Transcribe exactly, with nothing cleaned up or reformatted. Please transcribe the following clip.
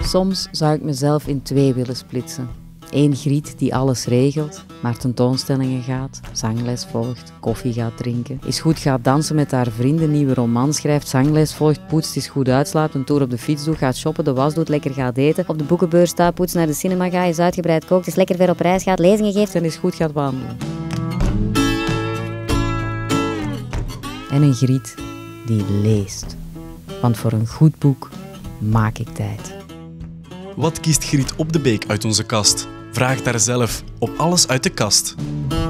Soms zou ik mezelf in twee willen splitsen. Eén Griet die alles regelt, naar tentoonstellingen gaat, zangles volgt, koffie gaat drinken, is goed gaat dansen met haar vrienden, nieuwe roman schrijft, zangles volgt, poetst, is goed uitslaapt, een tour op de fiets doet, gaat shoppen, de was doet, lekker gaat eten, op de boekenbeurs staat, poetst, naar de cinema gaat, is uitgebreid kookt, is lekker ver op reis gaat, lezingen geeft en is goed gaat wandelen. En een Griet die leest. Want voor een goed boek maak ik tijd. Wat kiest Griet Op de Beek uit onze kast? Vraag daar zelf op Alles uit de Kast.